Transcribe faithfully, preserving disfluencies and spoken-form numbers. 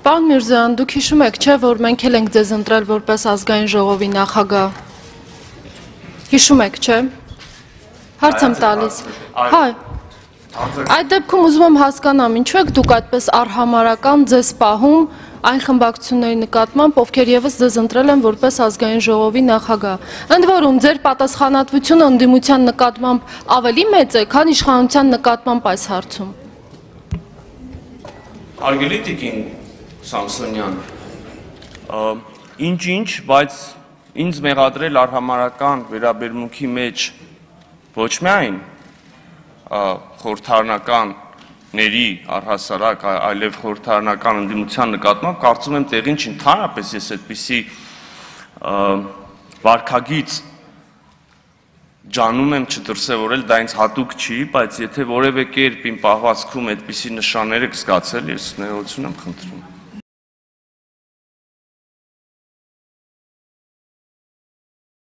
Պարոն Միրզոյան, դուք հիշում եք, չէ, որ մենք էլ ենք ձեզ ընտրել որպես ազգային ժողովի նախագահ։ Հիշում եք, չէ։ Հարց եմ տալիս։ Հայ։ Այդ դեպքում ուզում եմ հասկանամ, ինչու եք դուք այդպես արհամարական ձեզ պահում այն խմբակցությունների նկատմամբ, ովքեր եւս ձեզ ընտրել են որպես ազգային ժողովի նախագահ։ Ընդ որում, ձեր պատասխանատվությունը ընդդիմության նկատմամբ ավելի մեծ է, քան իշխանության նկատմամբ այս հարցում։ Հարգելի տիկին Սամսոնյան, ինչ-ինչ, բայց ինձ մեղադրել արհամարական վերաբերմունքի մեջ ոչ միայն խորհրդարանականների առհասարակ, այլև խորհրդարանական ընդդիմության նկատմամբ, կարծում եմ տեղին չի, ընդհանրապես ես այդպիսի վարքագիծ ջանում եմ չդրսևորել, դա ինձ հատուկ չի, բայց եթե որևէ կերպ իմ պահվածքում այդպիսի նշաններ եք զգացել, ես ներողություն եմ խնդրում։